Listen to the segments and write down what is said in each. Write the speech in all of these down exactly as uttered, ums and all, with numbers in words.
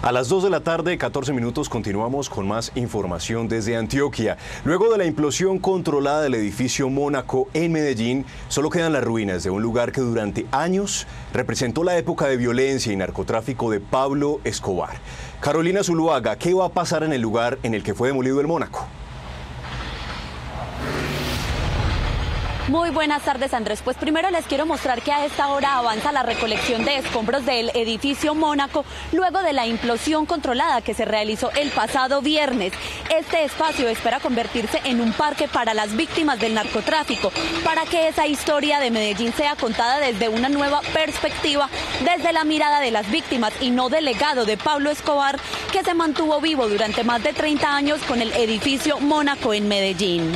A las dos de la tarde, catorce minutos, continuamos con más información desde Antioquia. Luego de la implosión controlada del edificio Mónaco en Medellín, solo quedan las ruinas de un lugar que durante años representó la época de violencia y narcotráfico de Pablo Escobar. Carolina Zuluaga, ¿qué va a pasar en el lugar en el que fue demolido el Mónaco? Muy buenas tardes, Andrés. Pues primero les quiero mostrar que a esta hora avanza la recolección de escombros del edificio Mónaco luego de la implosión controlada que se realizó el pasado viernes. Este espacio espera convertirse en un parque para las víctimas del narcotráfico, para que esa historia de Medellín sea contada desde una nueva perspectiva, desde la mirada de las víctimas y no del legado de Pablo Escobar, que se mantuvo vivo durante más de treinta años con el edificio Mónaco en Medellín.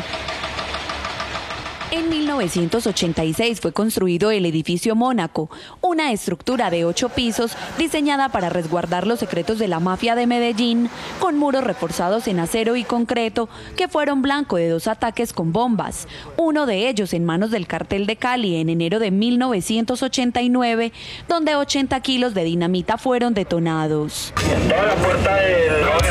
En mil novecientos ochenta y seis fue construido el edificio Mónaco, una estructura de ocho pisos diseñada para resguardar los secretos de la mafia de Medellín, con muros reforzados en acero y concreto que fueron blanco de dos ataques con bombas, uno de ellos en manos del cartel de Cali en enero de mil novecientos ochenta y nueve, donde ochenta kilos de dinamita fueron detonados. Toda la puerta del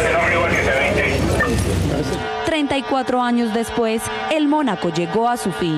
treinta y cuatro años después, el Mónaco llegó a su fin.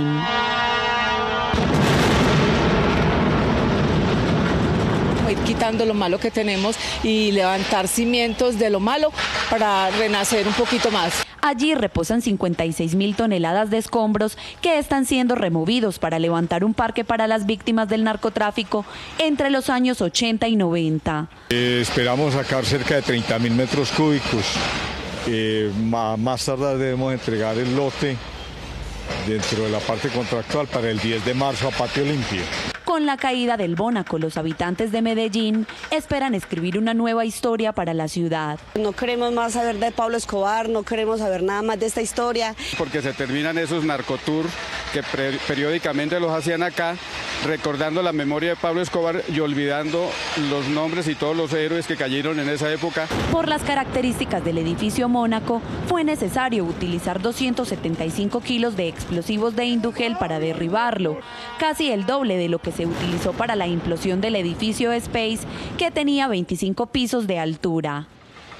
Ir quitando lo malo que tenemos y levantar cimientos de lo malo para renacer un poquito más. Allí reposan cincuenta y seis mil toneladas de escombros que están siendo removidos para levantar un parque para las víctimas del narcotráfico entre los años ochenta y noventa. Eh, esperamos sacar cerca de treinta mil metros cúbicos. Eh, más, más tarde debemos entregar el lote dentro de la parte contractual para el diez de marzo a patio limpio. Con la caída del Mónaco, los habitantes de Medellín esperan escribir una nueva historia para la ciudad. No queremos más saber de Pablo Escobar, no queremos saber nada más de esta historia. Porque se terminan esos narcotours que periódicamente los hacían acá, recordando la memoria de Pablo Escobar y olvidando los nombres y todos los héroes que cayeron en esa época. Por las características del edificio Mónaco, fue necesario utilizar doscientos setenta y cinco kilos de explosivos de Indugel para derribarlo, casi el doble de lo que se utilizó para la implosión del edificio Space, que tenía veinticinco pisos de altura.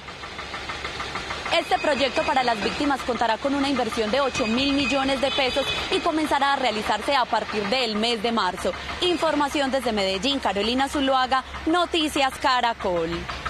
Este proyecto para las víctimas contará con una inversión de ocho mil millones de pesos y comenzará a realizarse a partir del mes de marzo. Información desde Medellín, Carolina Zuluaga, Noticias Caracol.